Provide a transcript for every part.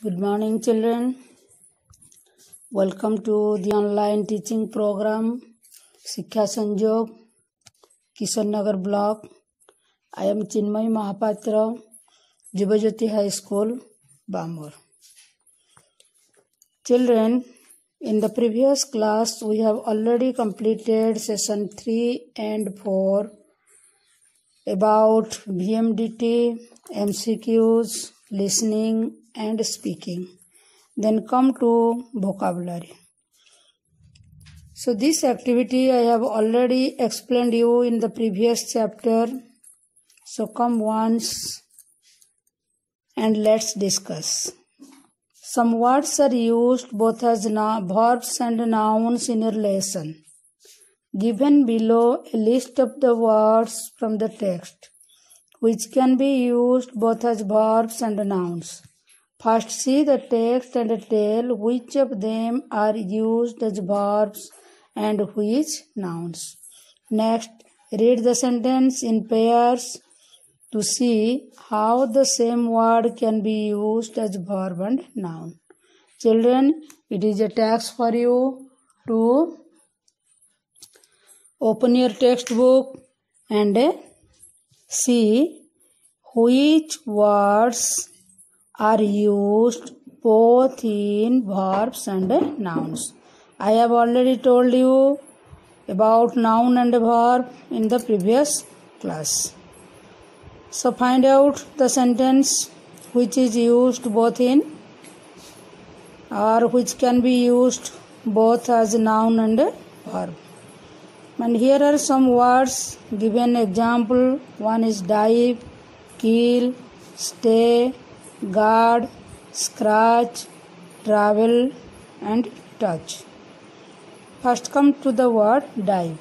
Good morning, children. Welcome to the online teaching program, Shiksha Sanjog, Kishan Nagar Block. I am Chinmay Mahapatra, Jubajyoti High School, Bamur. Children, in the previous class, we have already completed session 3 and 4 about VMDT, MCQs, listening and speaking. Then come to vocabulary. So this activity I have already explained you in the previous chapter. So come once and let's discuss. Some words are used both as verbs and nouns in a lesson. Given below a list of the words from the text, which can be used both as verbs and nouns. First, see the text and tell which of them are used as verbs and which nouns. Next, read the sentence in pairs to see how the same word can be used as verb and noun. Children, it is a task for you to open your textbook and see which words are used both in verbs and nouns. I have already told you about noun and verb in the previous class. So find out the sentence which is used both in or which can be used both as noun and verb. And here are some words given example. One is dive, kill, stay, guard, scratch, travel and touch. First come to the word dive.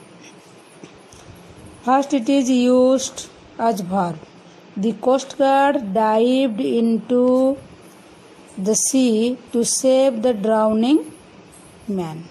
First it is used as verb. The Coast Guard dived into the sea to save the drowning man.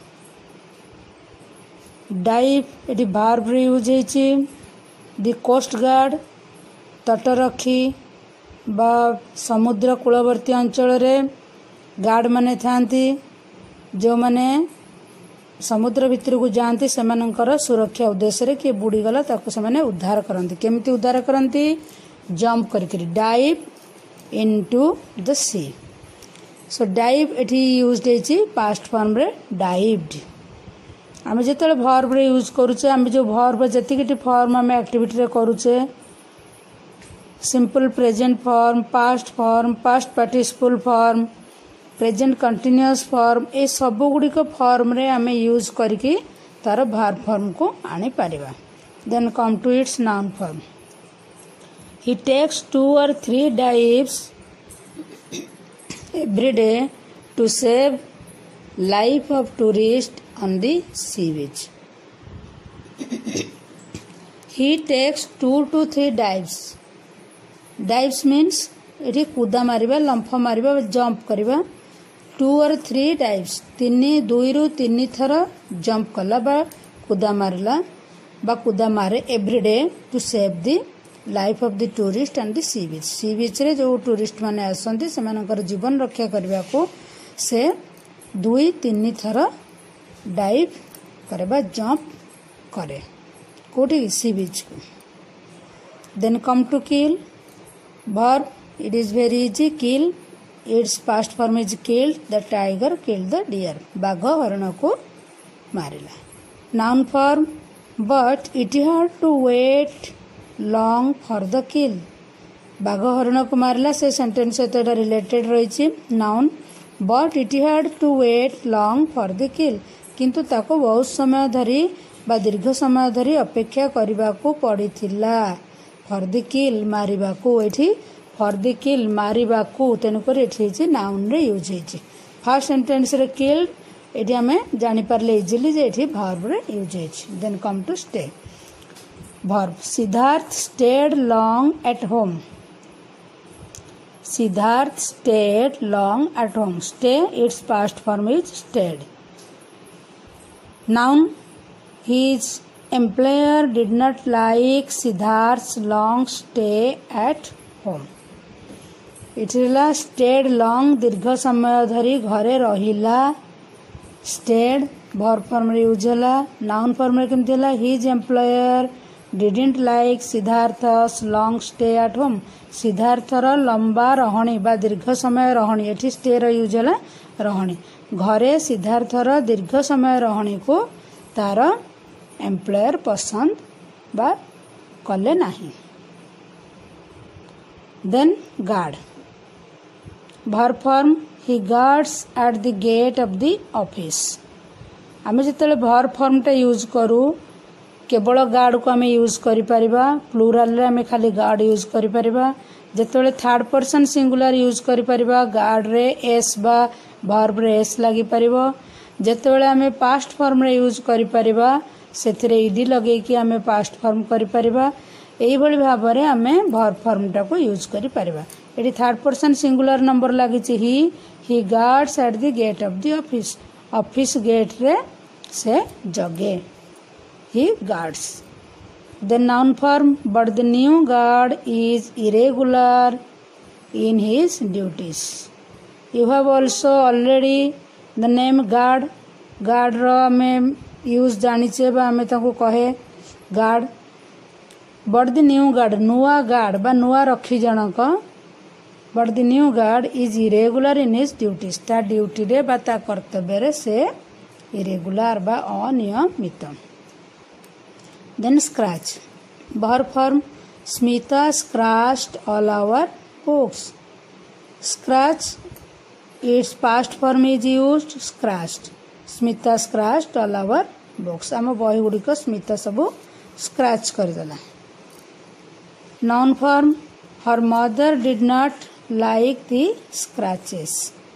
Dive एटी verb रे use होइछि. The Coast Guard तटरक्षी बा समुद्र कूलवर्ती अंचल रे guard माने थांती जो माने समुद्र भितर को जाती सेमानकर सुरक्षा उद्देश्य रे कि बुड़ी गला ताको से माने उद्धार करंती. केमिति उद्धार करंती? जंप करके dive into the sea. So dive एटी यूज्ड होइछि पास्ट फॉर्म रे डाइव्ड. आमे जेतले वर्ब रे यूज करूचे आमे जो वर्ब जतिकिटी फॉर्म आमे एक्टिविटी रे करूचे simple present form, past participle form, present continuous form ए सब गुडी को फॉर्म रे आमे यूज करके तार वर्ब फॉर्म को आनी परिबा. Then come to its noun form. He takes 2 or 3 dives every day to save life of tourists on the sea beach. He takes 2 to 3 dives. Dives means एठी कूदा मारिबा, लंफ मारिबा, jump करिबा. 2 or 3 dives 2 ରୁ 3 थर jump कला बा कूदा मारला बा कूदा मारे every day to save the life of the tourist and the sea beach. Sea beach रे जो टूरिस्ट माने आसंती सेमानकर जीवन रक्षा करबा को से 2-3 थर डाइव करे बा जंप करे कोठी सी बीच को. Then come to kill. verb, it is very easy. Kill, its past form is killed. The tiger killed the deer. बाघ हरण को मारिला. Noun form, but it had to wait long for the kill. बाघ हरण को मारिला से sentence सहित रिलेटेड रही. Noun, but it had to wait long for the kill. किंतु ताको बहुत समय धरी बा दीर्घ समय धरी अपेक्षा करबा को पड़िथिला. फॉर द किल मारिबा को एठी फॉर द किल मारिबा को तेनु कर एठी जे नाउन रे यूज हेछि. फर्स्ट सेंटेंस रे किल्ड एठी हमें जानि परले इजीली जे एठी वर्ब रे यूज हेछि. Then come to stay. Verb, Siddharth stayed long at home. Siddharth stayed long at home. Stay, its past form is stayed. Noun, his employer did not like Siddharth's long stay at home. ଏଠି ହେଲା stayed long ଦୀର୍ଘ ସମୟ ଧରି ଘରେ ରହିଲା। stayed verb form ରେ use ହେଲା। noun form ରେ କେମିତି ହେଲା his employer didn't like ସିଦ୍ଧାର୍ଥ's long stay at home। ସିଦ୍ଧାର୍ଥର ଲମ୍ବା ରହଣି ବା ଦୀର୍ଘ ସମୟ ରହଣି ଏଠି stay ର यूज ହେଲା ରହଣି। ଘରେ ସିଦ୍ଧାର୍ଥର ଦୀର୍ଘ ସମୟ ରହଣିକୁ ତାର ଏମ୍ପ୍ଲୟର ପସନ୍ଦ ବା କଲେ ନାହିଁ। Then guard verb form he guards at the gate of the office। आमे जितेबाला verb form टा यूज करू केवल गार्ड को आमे यूज करि परिबा। प्लूराल रे आमे खाली गार्ड यूज करि परिबा। जेतेबाला थर्ड पर्सन सिंगुलर यूज करि परिबा गार्ड रे एस बा verb रे एस लागि परिबो। जेतेबाला आमे पास्ट फॉर्म रे यूज करि परिबा सेथिरे ईडी लगे कि आमे पास्ट फॉर्म करि परिबा। एई भली भाबरे आमे verb form टा को यूज करि परिबा। एटी थर्ड पर्सन सिंगुलर नंबर लागि छि he guards at the gate of the office. Office gate रे से जगे he guards। the noun form but the new guard is irregular in his duties। you have also already the name guard। guard रो में use जानिचे बा हमें ताको कहे guard। but the new guard नुआ guard बा नुआ रखी जनक but the new guard is irregular in his duties। ता ड्यूटी रे बा ता कर्तव्य रे से irregular बा अनियमित। then scratch verb form Smita scratched all our books। scratch its past form is used scratched। Smita scratched all our books। आम बही गुड़ी को स्मिता सबू स्क्रैच कर देला। noun form her mother did not like the scratches।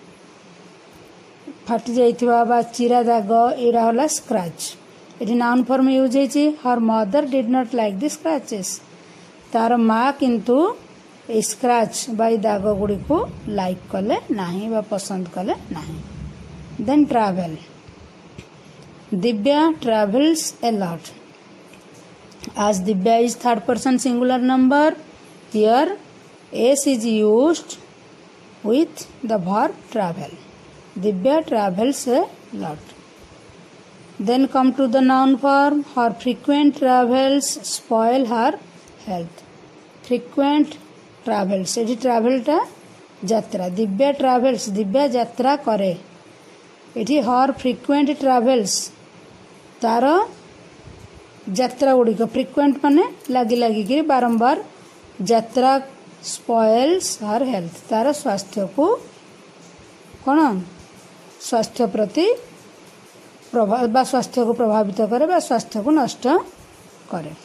फाटी जाइथिबा बा चिरा दाग एरा होला स्क्रैच। एटी नाउन फॉर्म यूज हेछि her mother did not like the scratches. तार माँ किंतु ए स्क्रैच बा दाग गुड़ी को लाइक कले नाही बा पसंद कले नाही। Then travel Divya travels a lot. as Divya is third person singular number here s is used with the verb travel। Divya travels a lot। then come to the noun form her frequent travels spoil her health। frequent travels एठी travel टा यात्रा। Divya travels Divya यात्रा करे। एठी her frequent travels तार यात्रा गुड़ी को frequent माने लगी लगी कि बारंबार यात्रा spoils her health तार स्वास्थ्य को कौन स्वास्थ्य प्रति प्रभाव बा स्वास्थ्य को प्रभावित करे बा स्वास्थ्य को नष्ट करे।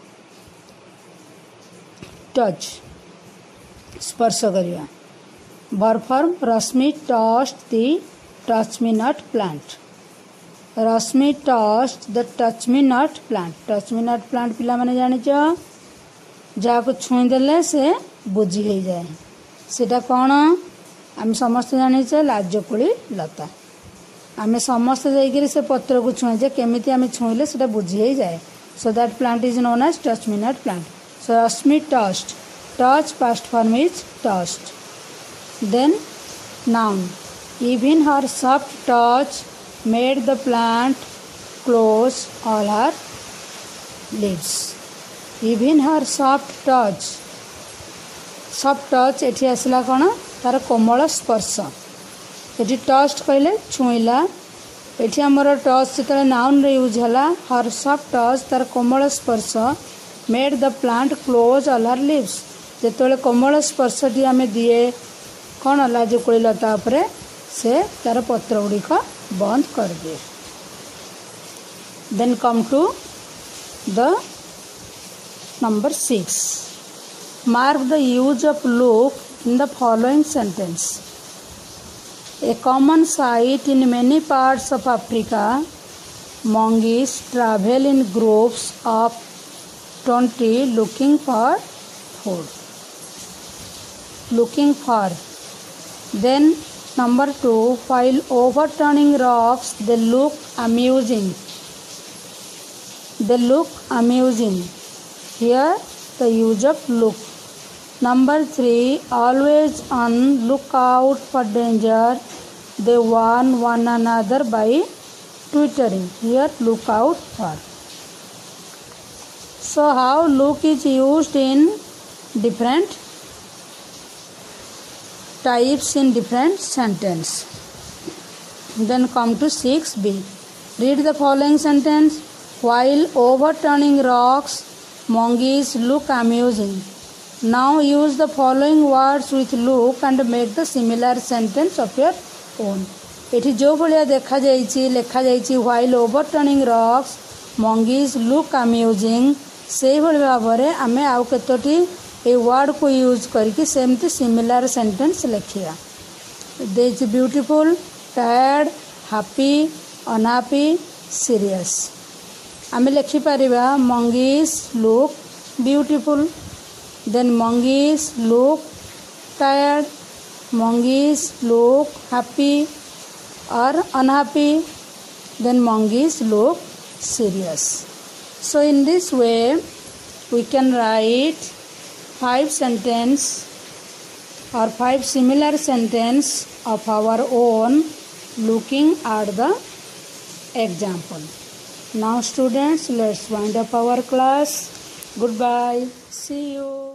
टच स्पर्श करिया verb form Rashmi touched the touch me not plant। Rashmi touched the touch me not plant। touch me not plant पिला माने जानि छ जा को छुई देले से बुझी हे जाए सेटा कोन हम समस्त जानि छ लाजकुली लता। आमे समस्त जाइकिरी से पत्र को छुए जे केमिति आमे छुइले सेटा बुझी हे जाए। So that plant is known as touch me not plant. So Rashmi touched touch past form is touched। then noun even her soft touch made the plant close all her leaves। even her soft touch एठी आसला कोन तार कोमल स्पर्श। एठी टस्ट कहले छुईला एठी हमर टच जेतले नाउन रे यूज हला हर सॉफ्ट टच तार कोमल स्पर्श made the plant close all her leaves. जेतले कोमल स्पर्श टी आमे दिए कोन लाजकुली लता उपरे से तार पत्र गुडी को बंद कर दे। Then come to the number 6 mark the use of look in the following sentence। a common sight in many parts of Africa monkeys travel in groups of 20 looking for food। looking for then number 2 while overturning rocks they look amusing। they look amusing here the use of look Number 3, always on lookout for danger. They warn one another by twittering. Here, look out for. So, how look is used in different types in different sentence. Then come to 6b. Read the following sentence. While overturning rocks, monkeys look amusing. Now use the following words with look and make the similar sentence of your own. एठी जो भलिया देखा जाइछि लेखा जाइछि while overturning rocks monkeys look amusing से भली भाबरे आमे आउ केतोटी ए वर्ड को यूज करके सेमती सिमिलर सेंटेंस लिखिया. They is beautiful, tired, happy, unhappy, serious. आमे लिखि परिबा monkeys look beautiful, then monkeys look tired, monkeys look happy or unhappy, then monkeys look serious. So in this way we can write 5 sentence or 5 similar sentence of our own looking at the example. Now students, let's wind up our class. Goodbye. See you.